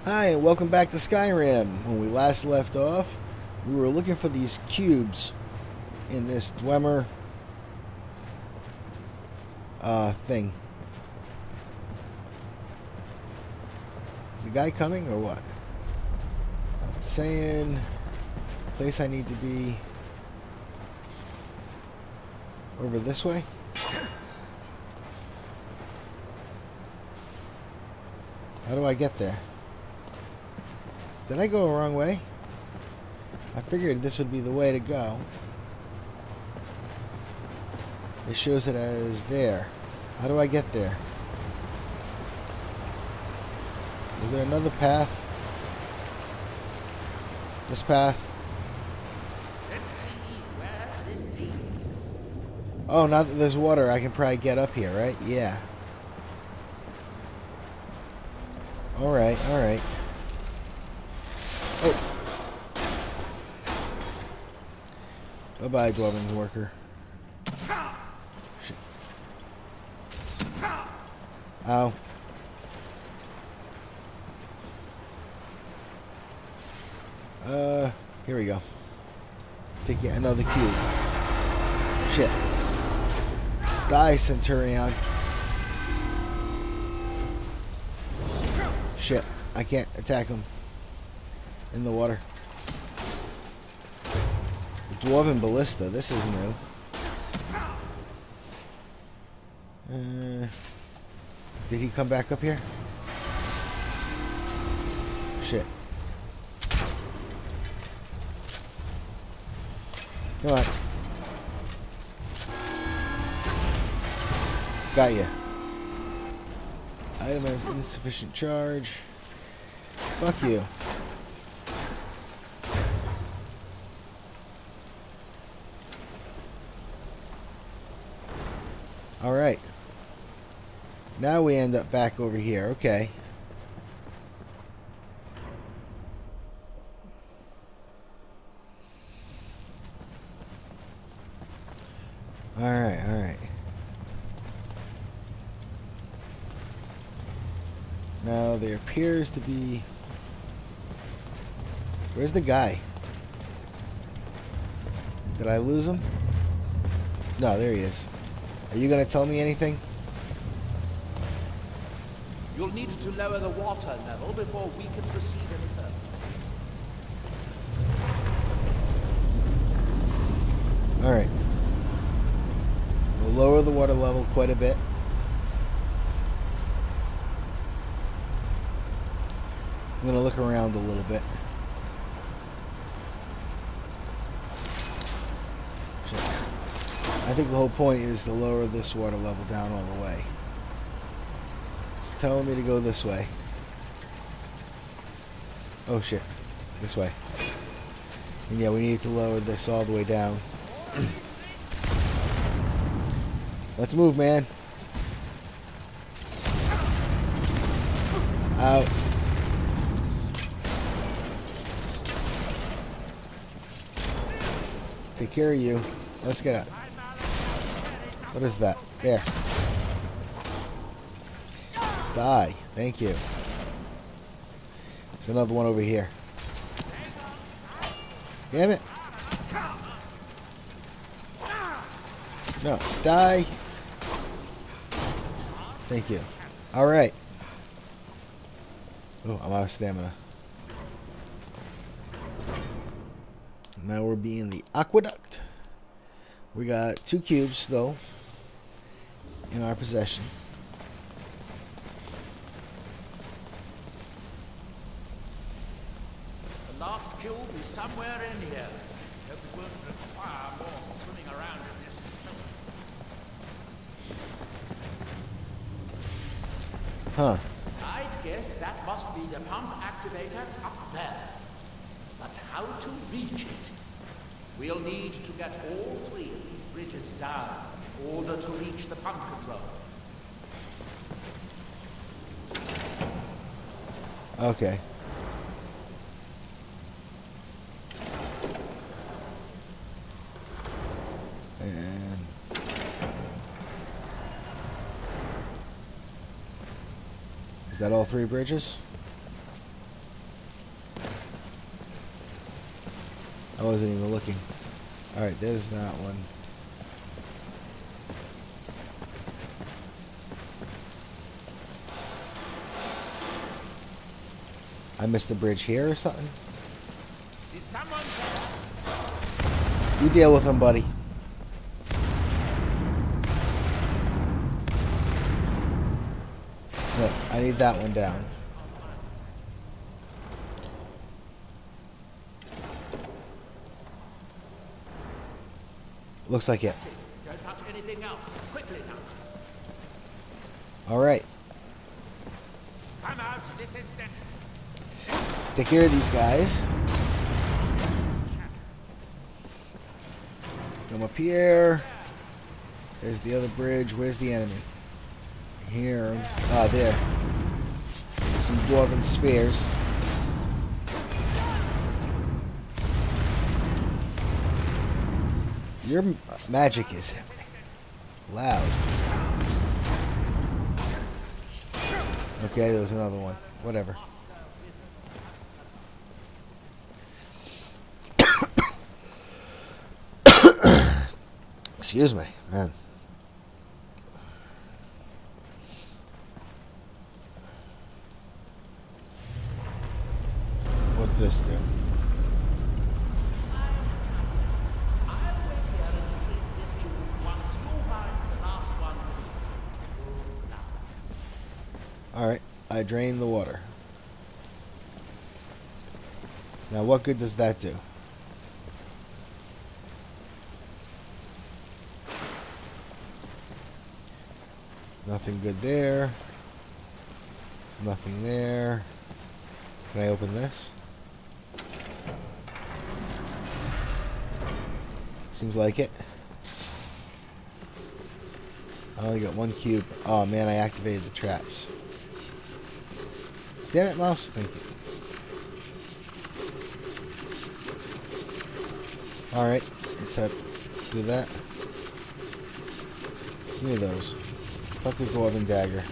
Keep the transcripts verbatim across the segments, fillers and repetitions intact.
Hi, and welcome back to Skyrim. When we last left off, we were looking for these cubes in this Dwemer uh, thing. Is the guy coming or what? Not saying place I need to be over this way. How do I get there? Did I go the wrong way? I figured this would be the way to go. It shows it as there. How do I get there? Is there another path? This path? Let's see where this leads. Oh, now that there's water, I can probably get up here, right? Yeah. Alright, alright. Oh. Bye-bye, Dwarven's worker. Shit. Ow. Uh, here we go. Take yet another cube. Shit. Die, Centurion. Shit. I can't attack him in the water. The Dwarven Ballista. This is new. Uh, did he come back up here? Shit. Come on. Got ya. Item has insufficient charge. Fuck you. Alright. Now we end up back over here. Okay. Alright, alright. Now there appears to be... Where's the guy? Did I lose him? No, there he is. Are you going to tell me anything? You'll need to lower the water level before we can proceed any further. Alright. We'll lower the water level quite a bit. I'm going to look around a little bit. Shit. I think the whole point is to lower this water level down all the way. It's telling me to go this way. Oh shit. This way. And yeah, we need to lower this all the way down. Let's move, man. Out. Take care of you. Let's get out. What is that? There. Die. Thank you. There's another one over here. Damn it. No. Die. Thank you. Alright. Oh, I'm out of stamina. Now we're being the aqueduct. We got two cubes, though, in our possession. The last cube is somewhere in here. Hope it won't require more swimming around in this film. Huh. I'd guess that must be the pump activator up there. But how to reach it? We'll need to get all three of these bridges down in order to reach the pump control. Okay. And is that all three bridges? I wasn't even looking. Alright, there's that one. I missed the bridge here or something? Is someone there? You deal with him, buddy. Look, I need that one down. Looks like it. Don't touch anything else. Quickly now. Alright. Come out this instant. Take care of these guys. Come up here. There's the other bridge. Where's the enemy? Here. Ah, there. Some dwarven spheres. Your magic is loud. Okay, there was another one. Whatever. Excuse me, man. What'd this do? Alright, I drained the water. Now what good does that do? Nothing good there. There's nothing there. Can I open this? Seems like it. I only got one cube. Oh man, I activated the traps. Damn it, mouse. Thank you. Alright, let's have, do that. Give me those. Fuck the dwarven dagger.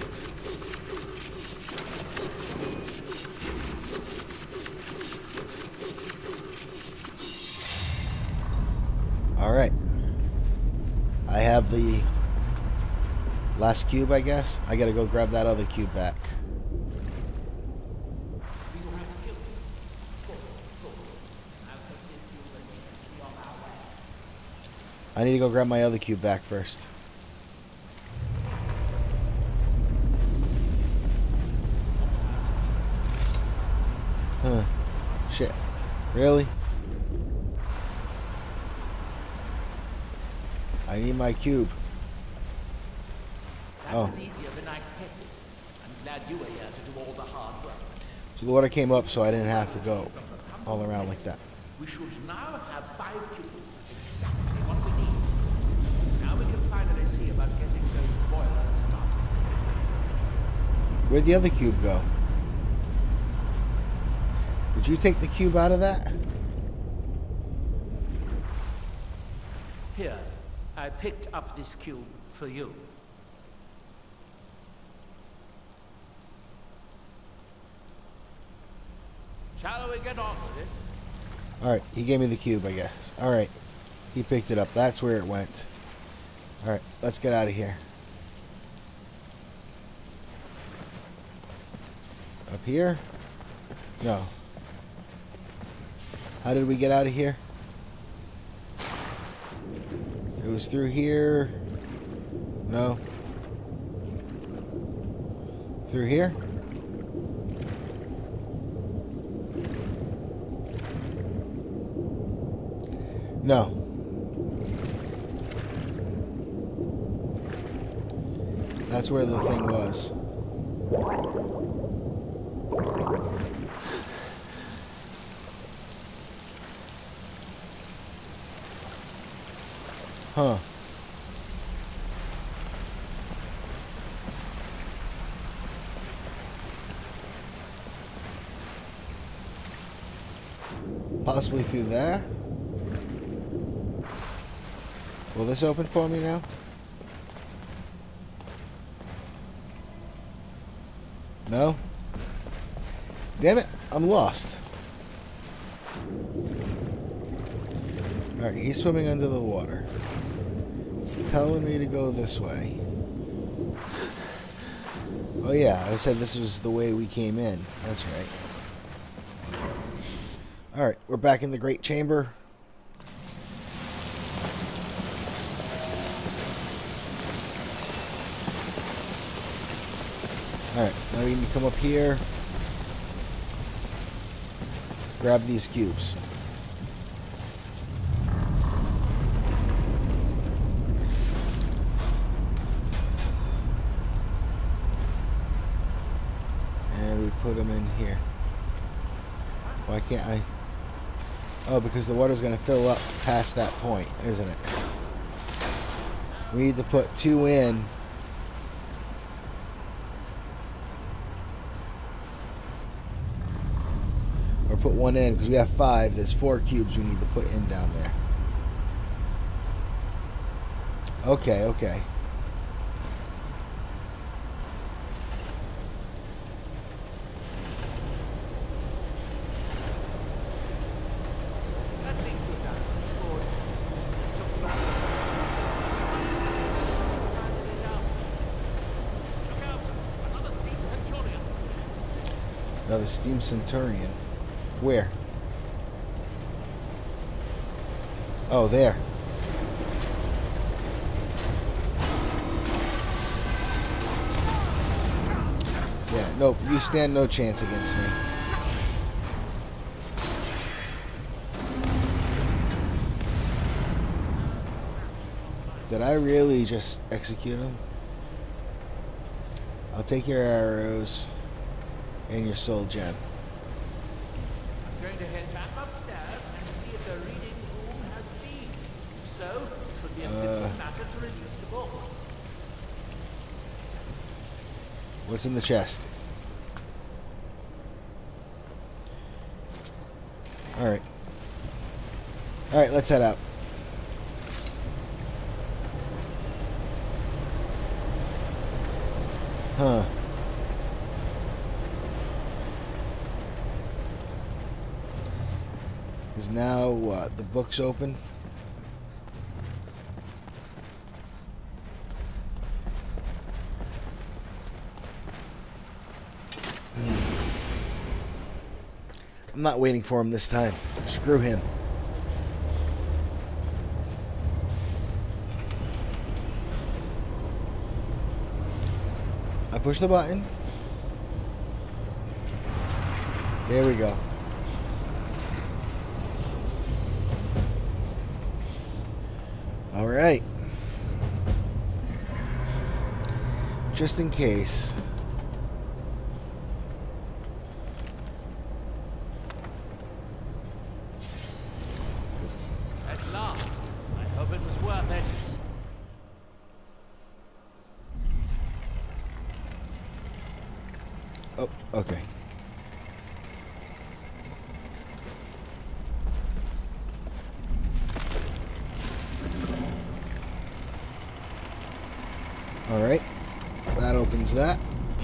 Alright. I have the last cube, I guess. I gotta go grab that other cube back. I need to go grab my other cube back first. Huh. Shit. Really? I need my cube. That Oh. was easier than I expected. I'm glad you were here to do all the hard work. So the water came up so I didn't have to go all around like that. We should now have five cubes. Exactly what we need. Now we can finally see about getting those boilers started. Where'd the other cube go? Did you take the cube out of that? Here, I picked up this cube for you. Shall we get on with it? Alright, he gave me the cube, I guess. Alright, he picked it up. That's where it went. Alright, let's get out of here. Up here? No. How did we get out of here? It was through here. No. Through here? No. That's where the thing was. Huh. Possibly through there? Will this open for me now? No? Damn it, I'm lost. Alright, he's swimming under the water. It's telling me to go this way. Oh yeah, I said this was the way we came in. That's right. Alright, we're back in the Great Chamber. Alright, now we need to come up here. Grab these cubes. And we put them in here. Why can't I? Oh, because the water's going to fill up past that point, isn't it? We need to put two in. Or put one in, because we have five. There's four cubes we need to put in down there. Okay, okay. Another Steam Centurion. Where? Oh, there. Yeah, nope, you stand no chance against me. Did I really just execute him? I'll take your arrows and your soul gem. I'm going to head back upstairs and see if the reading room has steam. So, it should be a simple Uh, matter to release the book. What's in the chest? Alright. Alright, let's head out. Huh. Is now what? The book's open? I'm not waiting for him this time. Screw him. I push the button. There we go. All right. Just in case. At last. I hope it was worth it. Oh, okay. All right. That opens that.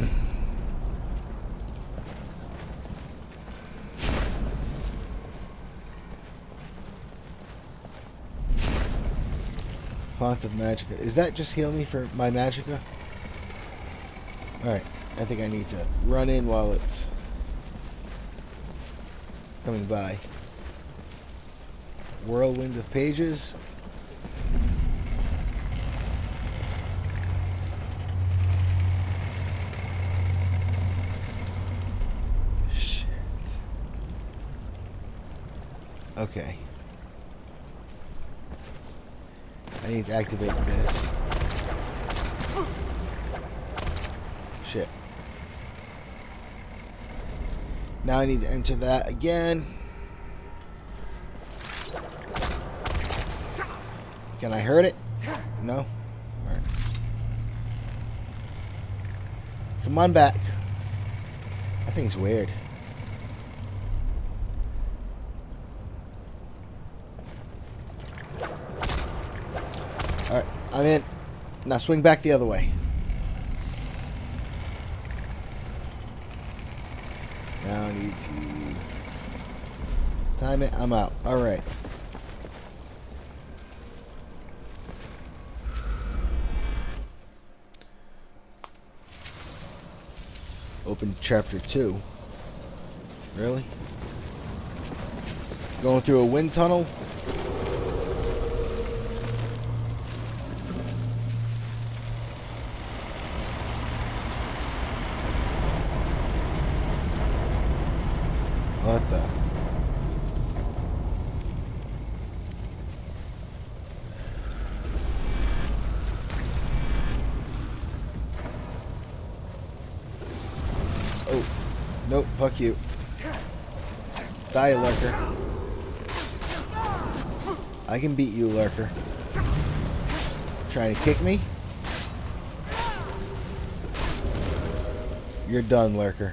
Font of Magicka. Is that just heal me for my Magicka? Alright. I think I need to run in while it's coming by. Whirlwind of Pages. Shit. Okay. I need to activate this. Shit. Now I need to enter that again. Can I hurt it? No? Alright. Come on back. I think it's weird. Alright, I'm in. Now swing back the other way. Now I need to time it. I'm out. Alright. Open chapter two. Really? Going through a wind tunnel? What the? Oh. Nope, fuck you. Die, Lurker. I can beat you, Lurker. Trying to kick me? You're done, Lurker.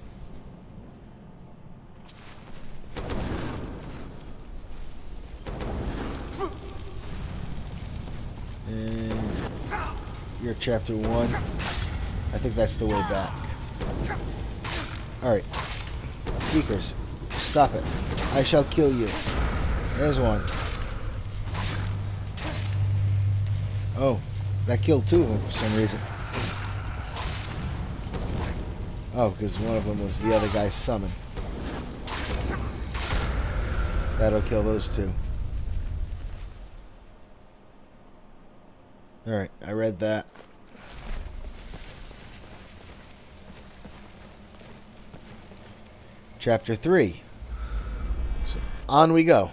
And you're chapter one. I think that's the way back. Alright. Seekers, stop it. I shall kill you. There's one. Oh, that killed two of them for some reason. Oh, because one of them was the other guy's summon. That'll kill those two. Alright, I read that. Chapter three. So, on we go.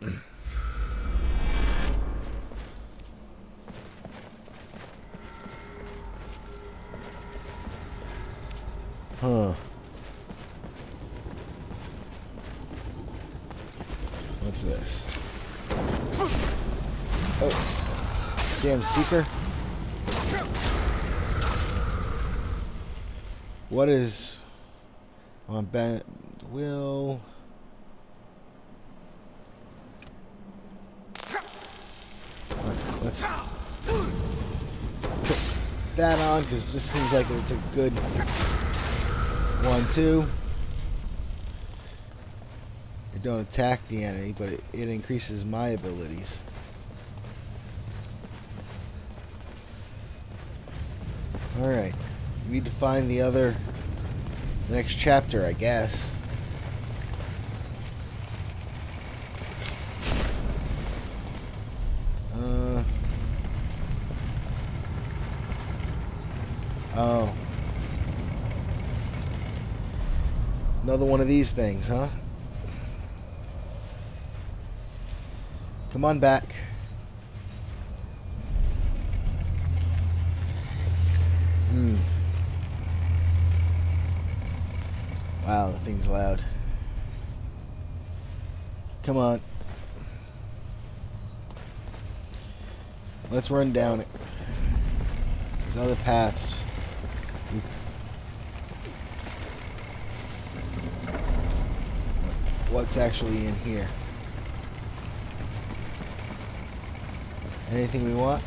Huh. What's this? Oh. Damn Seeker. What is on Ben Will? Let's put that on because this seems like it's a good one, two. It don't attack the enemy, but it, it increases my abilities. Alright. We need to find the other... the next chapter, I guess. Uh... Oh. Another one of these things, huh? Come on back. Hmm. Wow, the thing's loud. Come on. Let's run down it. There's other paths. What's actually in here? Anything we want?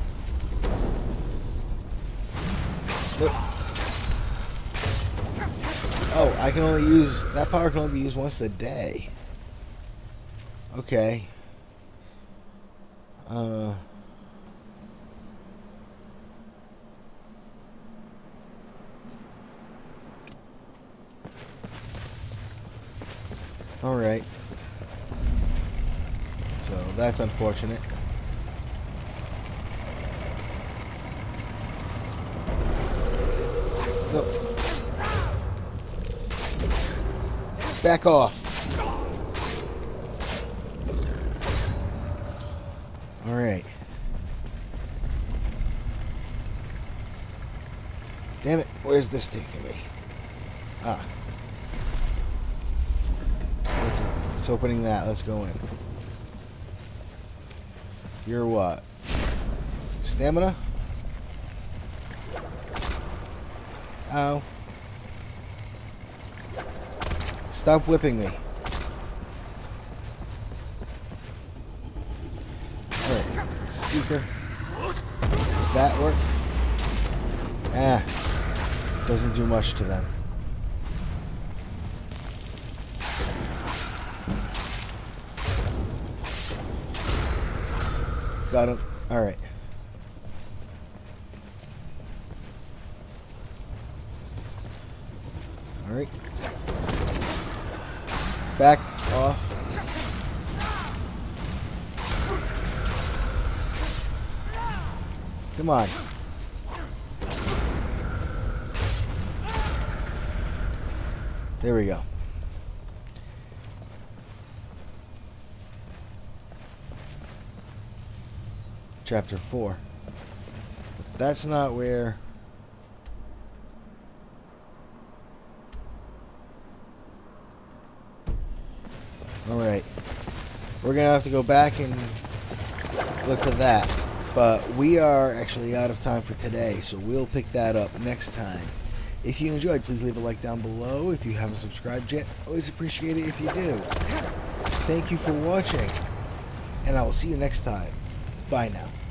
Nope. Oh, I can only use... that power can only be used once a day. Okay. Uh... Alright. So, that's unfortunate. No. Back off. Alright. Damn it, where's this taking me? Ah. What's it? It's opening that. Let's go in. You're what? Stamina? Ow. Stop whipping me. Alright. Seeker. Does that work? Ah. Doesn't do much to them. Got him. Alright. Alright. Back off. Come on. There we go. Chapter four. But that's not where... Alright. We're going to have to go back and look for that. But we are actually out of time for today, so we'll pick that up next time. If you enjoyed, please leave a like down below. If you haven't subscribed yet, always appreciate it if you do. Thank you for watching, and I will see you next time. Bye now.